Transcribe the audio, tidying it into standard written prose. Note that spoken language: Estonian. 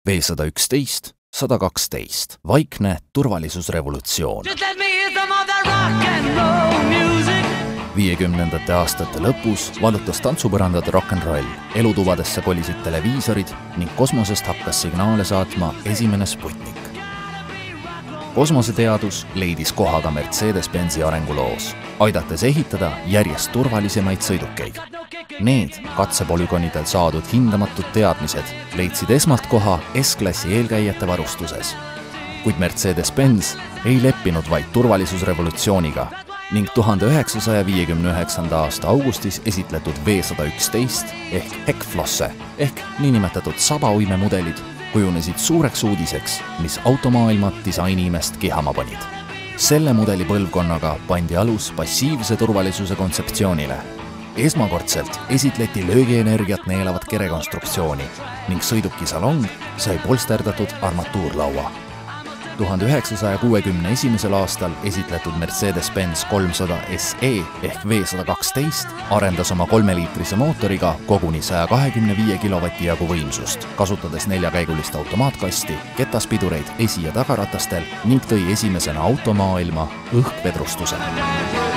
V111, 112. Vaikne turvalisusrevolutsioon. 50ndate aastate lõpus valutas tantsupõrandad rock'n'roll. Elutuvadesse kolisid televiisorid ning kosmosest hakkas signaale saatma esimene Sputnik. Kosmoseteadus leidis koha ka Mercedes-Benzi arenguloos, aidates ehitada järjest turvalisemaid sõidukeid. Need katsepolügonidel saadud hindamatud teadmised leidsid esmalt koha S-klassi eelkäijate varustuses. Kuid Mercedes-Benz ei leppinud vaid turvalisusrevolutsiooniga ning 1959. aasta augustis esitletud V111 ehk Heckflosse ehk niinimetatud sabauimemudelid kujunesid suureks uudiseks, mis automaailma disainiimest kihama panid. Selle mudeli põlvkonnaga pandi alus passiivse turvalisuse kontseptsioonile. Esmakordselt esitleti löögienergiat neelavat kerekonstruktsiooni ning sõiduki salong sai polsterdatud armatuurlaua. 1961. aastal esitletud Mercedes-Benz 300 SE ehk V112 arendas oma 3-liitrise mootoriga koguni 125 kilovati jagu võimsust, kasutades 4-käigulist automaatkasti, ketaspidureid esi- ja tagaratastel ning tõi esimesena automaailma õhkvedrustuse.